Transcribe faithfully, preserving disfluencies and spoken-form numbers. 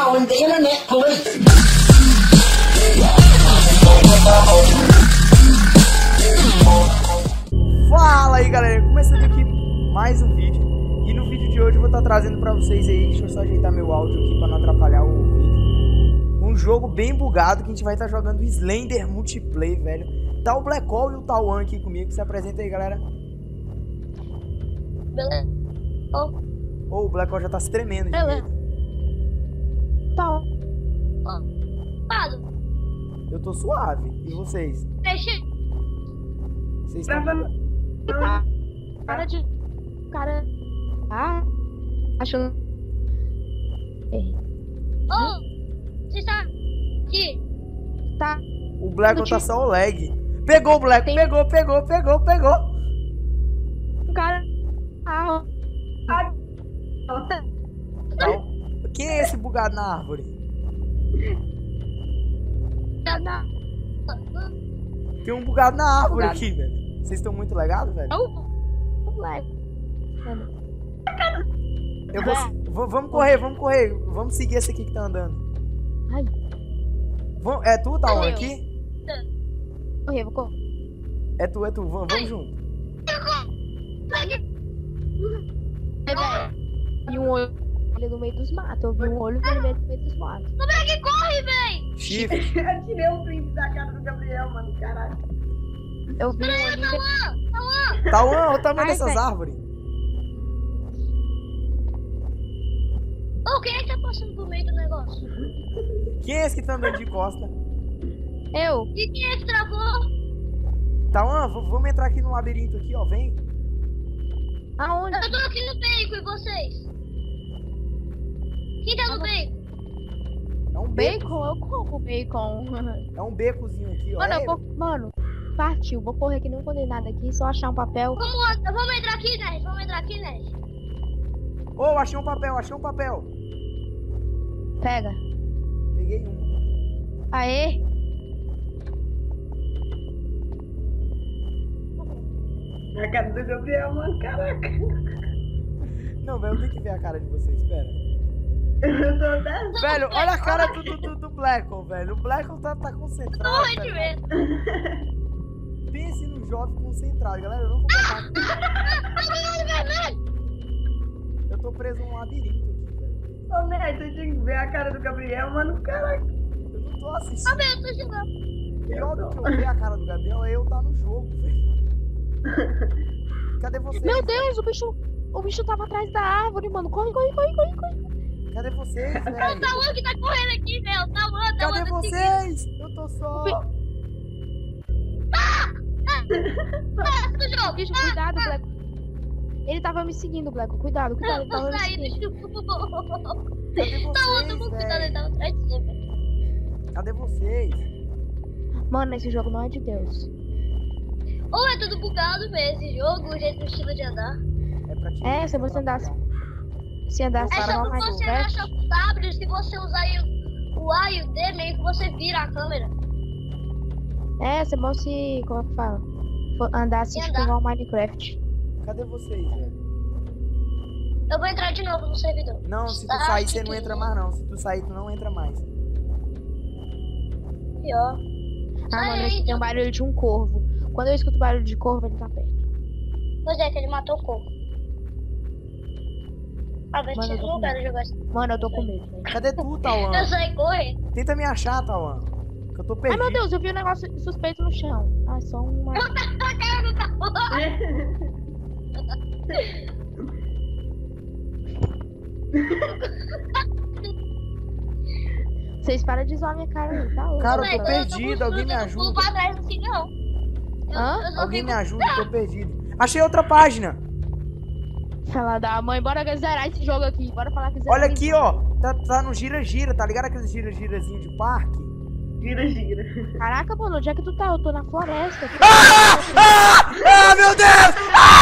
calling the internet police. Fala aí, galera, começando aqui mais um vídeo. E no vídeo de hoje eu vou estar trazendo pra vocês aí, deixa eu só ajeitar meu áudio aqui pra não atrapalhar o vídeo, um jogo bem bugado que a gente vai estar jogando Slender Multiplayer, velho. Tá o Black Hole e o Tauan aqui comigo, se apresenta aí, galera. Beleza. Oh. Oh, o Black Hole já tá se tremendo de Beleza. medo. Tá. Oh. Pado. Eu tô suave, e vocês? Deixa. Vocês estão... Tá. Cara de... Cara... Ah... Achando... Oh! Você está... Aqui. Tá. O Black Hole tá só o lag. Pegou o Black, Tem... pegou, pegou, pegou, pegou. O cara... Ah... Ah... Não. Quem é esse bugado na árvore? Tem um bugado na árvore Bugado. aqui, velho. Vocês estão muito legados, velho? O Black. Eu vou, vou- vamos correr, vamos correr. Vamos seguir esse aqui que tá andando. Ai. Vamos, é tu, Tauan, Eu. aqui? Correr, vou correr. É tu, é tu. Vamos, vamos junto. E um olho no meio dos matos. Eu vi um olho vermelho no meio dos matos. Como é que corre, véi? Chifre. Eu tirei um print da cara do Gabriel, mano, caralho. Eu vi um olho... Tauan, olha o tamanho Ai, dessas velho. árvores. Ô, quem é que tá passando por meio do negócio? Quem é esse que tá andando de costa? Eu. E quem é que travou? Tauan, v- vamos entrar aqui no labirinto aqui, ó. Vem. Aonde? Eu tô aqui no beco e vocês? Quem tá no beco? É um beco. Bacon? Eu como bacon. É um becozinho aqui, ó. Mano, É, eu vou... Mano, partiu. Vou correr que não condenado aqui. Só achar um papel. Vamos, vamos entrar aqui, Ned. Vamos entrar aqui, Ned. Ô, achei um papel, achei um papel. Pega. Peguei um. Aê. A cara do Gabriel, mano, caraca. Não, velho, eu tenho que ver a cara de vocês, espera. Eu tô até... Velho, olha a cara do, do, do, do Black Hole, velho. O Black Hole tá, tá concentrado. Morre de velho. medo. Pense num jovem concentrado, galera. Eu não vou botar. Eu tô preso num labirinto aqui, velho. Ô, Ned, você tinha que ver a cara do Gabriel, mano, caraca. Eu não tô assistindo. Eu tô jogando. Pior do que eu ver a cara do Gabriel é eu tá no jogo, velho. Cadê vocês? Meu Deus, o bicho... O bicho tava atrás da árvore, mano. Corre, corre, corre, corre, corre. Cadê vocês, É o velho? Tauan que tá correndo aqui, velho. O Tauan, o Tauan Cadê tá vocês? Eu tô só. seguindo. Do jogo. Bicho, cuidado, Black. Ele tava me seguindo, Black. Cuidado, cuidado. Ele tava me seguindo. Cadê Tauan, vocês, tô com cuidado. Ele velho? tava atrás de você, velho. Cadê vocês? Mano, esse jogo não é de Deus. Ou é tudo bugado, velho, esse jogo, o jeito do estilo de andar. É pra te. É, se você andasse... Se andasse É para só uma pra mais você perto. Você acha o W, se você usar aí o, o A e o D, meio que você vira a câmera. É, se você, como é que fala? For- Andasse Se tipo andar. igual Minecraft. Cadê vocês, velho? Eu vou entrar de novo no servidor. Não, se tu Ah, sair, você que não que- entra mais, não. Se tu sair, tu não entra mais. Pior. Ah, Ah, mano, mano, eu eu tem um barulho de um corvo. Quando eu escuto barulho de corvo, ele tá perto. Pois é, que ele matou o corvo. Ah, vai Mano, eu tirar tô um com lugar de jogar assim. Mano, eu tô com medo, velho. Cadê tu, Tauan? Eu saí correndo. Tenta me achar, Tauan. Que eu tô Ai, perdido. meu Deus, eu vi um negócio suspeito no chão. Ah, só uma... Vocês param de zoar minha cara aí, tá? Cara, eu tô perdido, alguém me ajuda. Não vou pra trás assim, não. Hã? Alguém me ajuda, eu tô perdido. Achei outra página. Fala da mãe, bora zerar esse jogo aqui. Bora falar que zerar. Olha aqui, ó. Tá, tá no gira-gira, tá ligado aqueles gira-girazinho de parque? Gira, gira. Caraca, mano, onde é que tu tá? Eu tô na floresta. Ah! Ah! Ah, meu Deus! Ah!